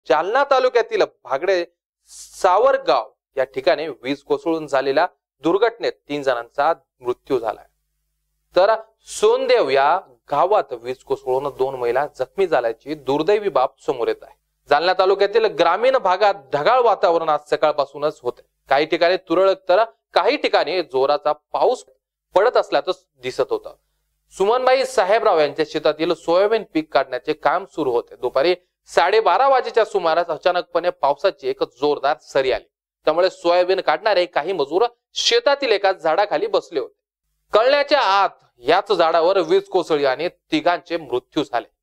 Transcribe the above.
जालना तालुक्यातील भागडे सावरगाव या ठिकाणी वीज कोसळून झालेल्या दुर्घटनेत 3 जणांचा मृत्यू झालाय. तर सोनदेव या गावात वीज कोसळून 2 महिला जखमी झाल्याची दुर्दैवी बाब समोर येत आहे. जालना तालुक्यातील ग्रामीण भागात ढगाळ वातावरण आज सकाळपासूनच होते. काही ठिकाणी तुरळक तर काही ठिकाणी जोराचा पाऊस पडत असल्याचं दिसत होतं. सुमनबाई साहेबराव यांच्या शेतातील सोयाबीन पीक काढण्याचे काम सुरू होते. दुपारी 12:30 वाजेच्या सुमारास अचानकपणे पावसाची एक जोरदार सरी आली. त्यामुळे सोयाबीन काढणारे काही मजूर शेतातील एका झाडाखाली बसले होते. कळण्याच्या आत याच झाडावर वीज कोसळली आणि 3 मृत्यू झाले.